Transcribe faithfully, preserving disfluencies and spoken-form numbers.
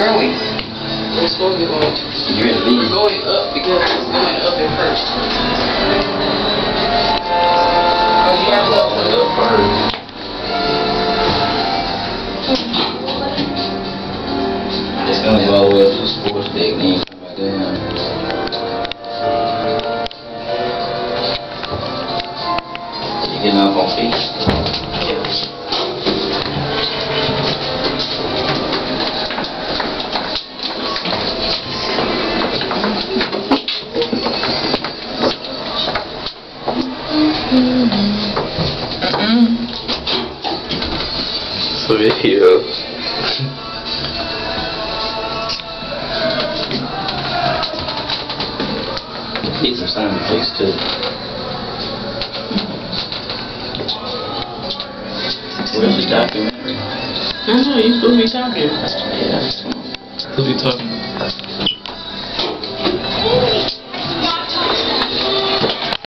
where are we? We're supposed to be going. You're at least. We're going up because it's going up at first. Oh, you have to go up first. It's gonna go all the way up to the sports deck, then you come back down. You getting off on feet? Yes. So video. Need some sound effects too. Where's the documentary? I don't know, you supposed to be talking. Yeah. Who be talking?